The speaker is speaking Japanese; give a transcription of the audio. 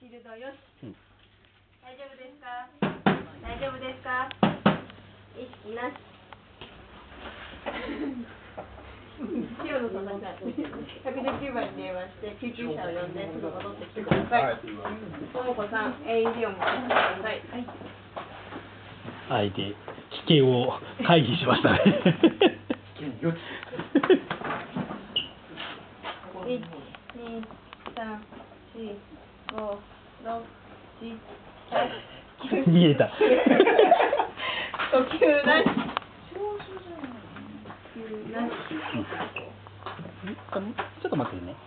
シールドよし、 うん、 大丈夫ですか？大丈夫ですか？意識なし。塩野さんが119番に電話して救急車を呼んですぐ戻ってきてください。ともこさん、AED を持ってきてください。 あえて危険を回避しましたね。 1、2、3、4、5、6、7、8、9。 見えた。 呼吸なし。 ちょっと待ってね。